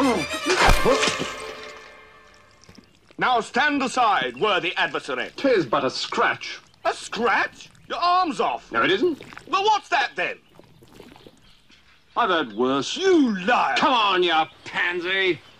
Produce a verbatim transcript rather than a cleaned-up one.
Now stand aside, worthy adversary. 'Tis but a scratch. A scratch? Your arm's off. No, it isn't. Well, what's that then? I've heard worse. You liar! Come on, you pansy.